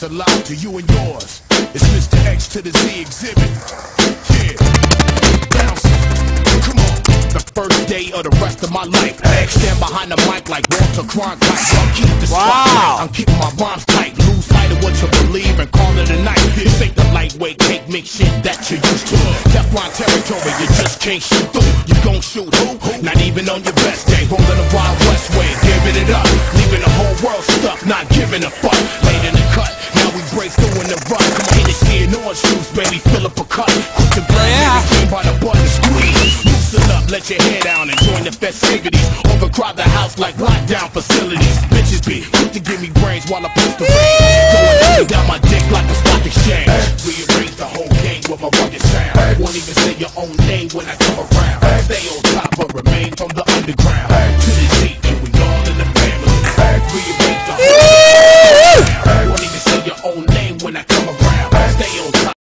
alive to you and yours. It's Mr. X to the Z exhibit. Yeah, bounce it. Come on. The first day of the rest of my life. X stand behind the mic like Walter Cronkite. I'll keep the spotlight. I'm keeping my rhymes tight. Lose sight of what you believe and call it a night. This ain't the lightweight cake mix shit that you're used to. Teflon territory, you just can't shoot through. You gon' shoot who? Not even on your best day. Rolling the Wild West way, giving it up. Leaving the whole world stuck, not giving a fuck. Late in the cut, now we break through in the run. Come on, Hennessy and orange juice, baby, fill up a cut. Quick to blend, everything by the button squeeze. Loosen up, let your hair down and join the festivities. Overcrowd the house like lockdown facilities. Bitches be quick to give me brains while I post the rain. Going down my dick like a stock exchange. Rearrange the whole game with my rugged sound. Won't even say your own name when I come around.